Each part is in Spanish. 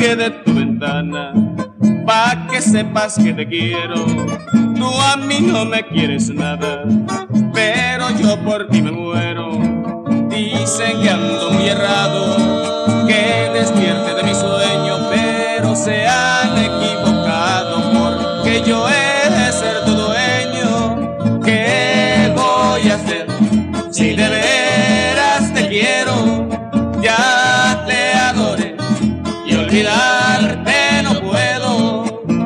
pie de tu ventana, pa' que sepas que te quiero. Tú a mí no me quieres nada, pero yo por ti me muero. Dicen que ando muy errado, que despierte de mi sueño, pero se han equivocado, porque yo he de ser tu dueño. ¿Qué voy a hacer si de veras te quiero? Ya te adoré y olvidarte no puedo.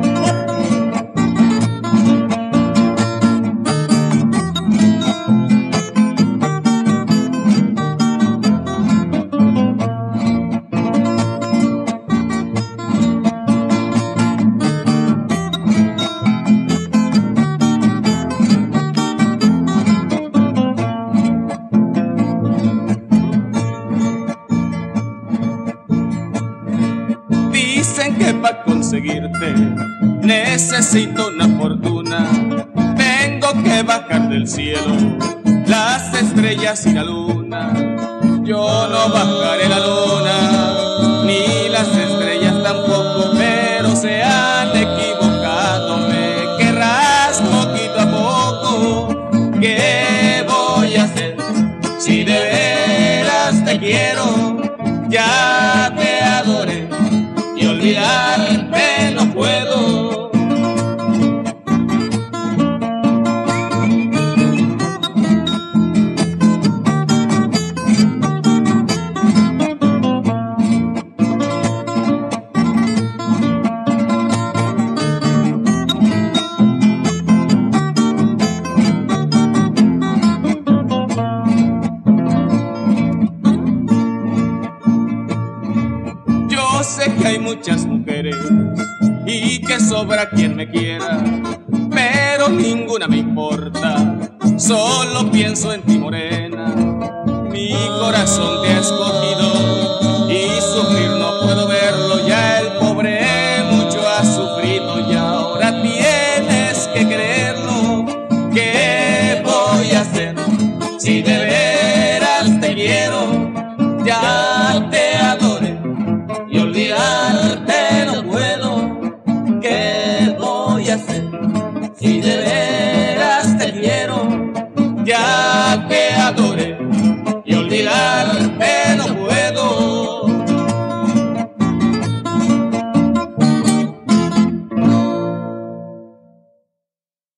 Dicen que para conseguirte necesito una fortuna. Tengo que bajar del cielo las estrellas y la luna. Yo no bajaré la luna ni las estrellas tampoco, pero se han equivocado. Me querrás poquito a poco. ¿Qué voy a hacer si de veras te quiero? Ya te adoré y olvidarte no puedo. Yo sé que hay muchas mujeres y que sobra quien me quiera, pero ninguna me importa. Solo pienso en ti, morena. Mi corazón te ha escogido